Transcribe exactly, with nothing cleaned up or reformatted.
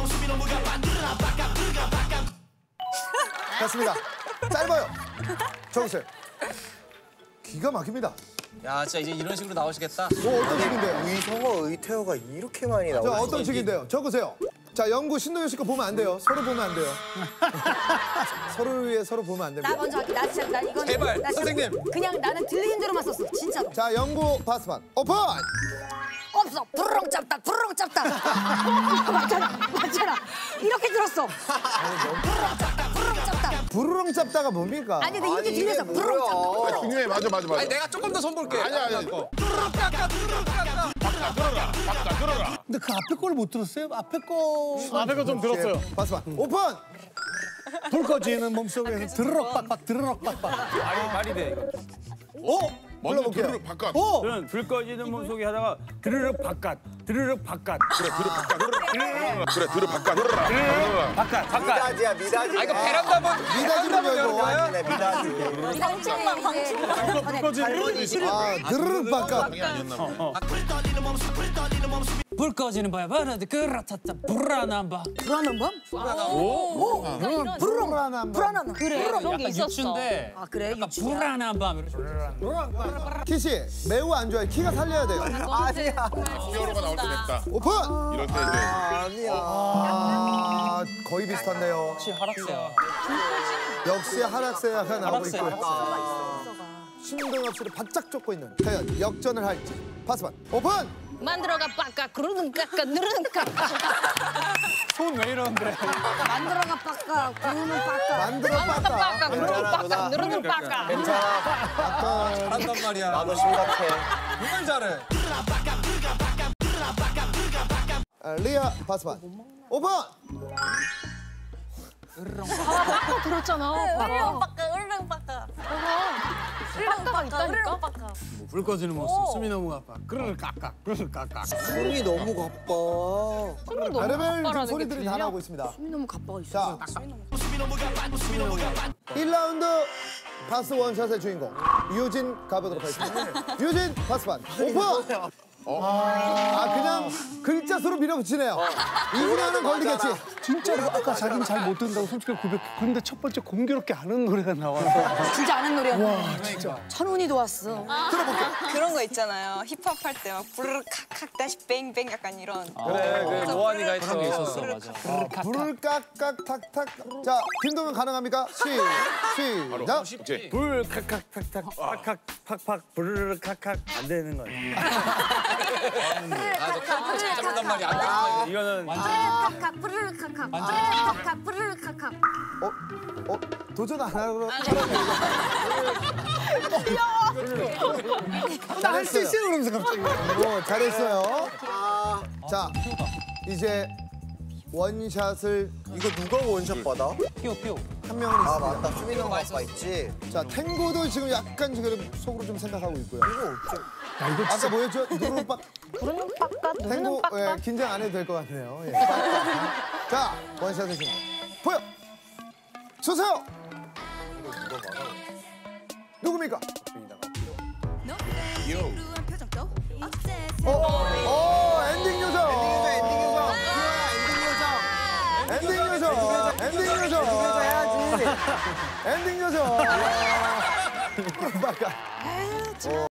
됐습니다. 짧아요. 적으세요. 기가 막힙니다. 야, 진짜 이제 이런 식으로 나오시겠다. 뭐 어떤 식인데요? 의성어, 의태어가 이렇게 많이 자, 나오죠. 어떤 식인데요? 적으세요. 자, 영구 신동엽 씨 거 보면 안 돼요. 서로 보면 안 돼요. 서로를 위해 서로 보면 안 나 됩니다. 먼저 할게. 나 진짜 나 이건 제발, 나 진짜 선생님. 그냥 나는 들리는 대로만 썼어. 진짜로. 자, 영구 파스판 오픈! 없어. 부르릉 짭다. 부르릉 짭다. 맞잖아. 맞잖아. 이렇게 들었어. 부르릉 짭다. 부르릉 짭다. 부르릉 짭다가 뭡니까? 아니 근데 이렇게 들려서 부르릉 짭다. 부르릉. 네, 맞아, 맞아, 맞아. 아니, 내가 조금 더 손 볼게. 아니야, 아니야. 근데 그 앞에 거를 못 들었어요? 앞에 거. 앞에 거 좀 들었어요. 파스판 오픈! 불 꺼지는 몸속에서 드르륵 빡빡 드르륵 빡빡. 말이, 말이 돼, 이거. 오! 먼저 불러볼게요. 드르륵 바깥. 오! 저는 불 꺼지는 몸속에 하다가 드르륵 바깥, 드르륵 바깥, 그래, 드르 바깥. 그래, 드르 바깥. 드르륵 바깥, 바깥. 미다지야, 미다지. 아, 이거 베란다 문. 미다지문 열고. 미다지네, 미다지. 방충망 방충망. 불 꺼지는 아, 드르륵 바깥. 불 꺼지는 바야 바라드 그라타타 불안한 바 불안한 밤? 오. 오. 부르릉. 불안한 불안한. 그래. 그런 게 약간 있었어. 유추인데 아 그래 약간 유추야. 불안한 밤 이렇게 키씨, 매우 안 좋아해. 키가 살려야 돼요. 아니야. 히어로가 나올 때 됐다. 오픈! 이럴 때 이제. 아니야. 아, 거의 비슷한데요. 혹시 하락세야 역시 하락세야가 나오고 하락세, 있고요. 신동엽 씨를 바짝 쫓고 있는 과연 역전을 할지. 파스판 오픈! 만들어가 빡까 그러는 깎아 누르는 깎아 손 왜 이러는데 만들어가 빡까 구르는 빡까. 만들어 빡까 빡까. 빡까 그러는 빡까 누르는 빡까 괜찮아. 잘한단 말이야. 나도 심각해. 정말 잘해. 아, 리아 파스판 오픈! 빡까 들었잖아 으르렁 빡까 으르렁 빡까. 빡까가 있다니까 불 꺼지는 모습. 숨이 너무 아파. 그르륵 깍깍. 그르륵 깍깍. 손이 너무 가빠. 손은 너무 별의별 지금 가빠라는 게 소리들이 다 들려? 나오고 있습니다. 숨이 너무 가빠가 있어. 자, 일 라운드 파스 원샷의 주인공 유진 가보도록 하겠습니다. 유진 파스판 오픈! 아, 그냥 글자 수로 밀어붙이네요. 이분이 하나 걸리겠지. 진짜로 아까 자기는 잘 못 듣는다고 솔직히 고백. 근데 첫 번째 공교롭게 아는 노래가 나와서. 진짜 아는 노래야. 와 진짜. 천운이도 왔어. 그런 거 있잖아요. 힙합 할 때 막 부르르 칵칵 다시 뱅뱅 약간 이런. 그래, 그래. 모한이가 했어. 그런 게 있었어 맞아 아, 불을 깍깍 탁탁. 자, 김동현 가능합니까? 시, 시작. 오케이. 불 칵칵탁탁 팍칵 팍팍 부르르 칵칵 안 되는 거야. 아, 너 탁탁 잘 잡는단 말이야. 안 되는 거야. 이거는 카카 뿌르르 카카 뿌르르 카카 뿌르르 카카. 어? 어? 도전 안 하고 나할 수 있어 그러면서 갑자기. 뭐 잘했어요. 자, 이제 원샷을 이거 누가 원샷 받아? 삐오 삐오 한 명은 아, 있습니다. 맞다. 수빈이 형 아빠 있지. 자, 탱고도 지금 약간 지금 속으로 좀 생각하고 있고요. 이거 없죠. 아까 뭐였죠? 누르빡 누르는 빡까 누르는 탱고 빡까 예, 긴장 안 해도 될 것 같네요. 예. 자, 원샷의 신 보여 주세요. 누굽니까? 어, 어, 엔딩 요정. 엔딩 요정. 엔딩 요정. 엔딩 요정. 해야지. 엔딩 요정. 누굽니까?